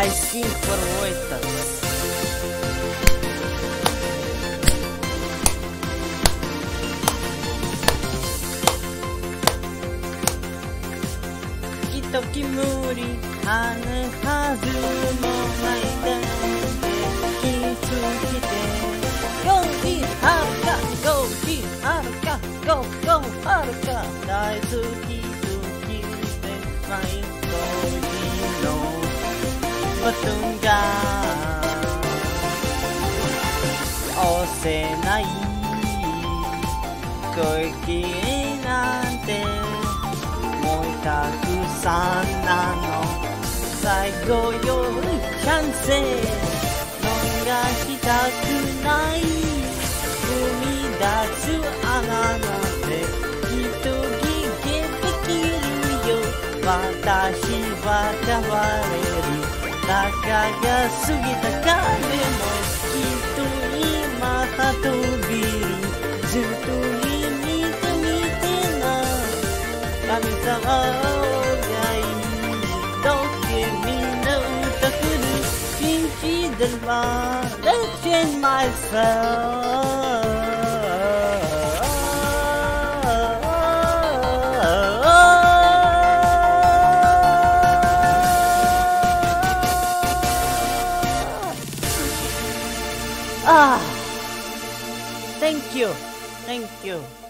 I think for waiters. 時無理はぬはずもないで気づいてよいはるかごきはるかごごはるか大好き好きでマイコーのバトンが押せない声切りなんてたくさんなの最後よりチャンス逃したくない踏み出す穴なんて一人でできるよ私は変われるたかが過ぎた彼もきっと今は飛びるずっと神様がいいどけみんな歌くる信じてるまで change myself Thank you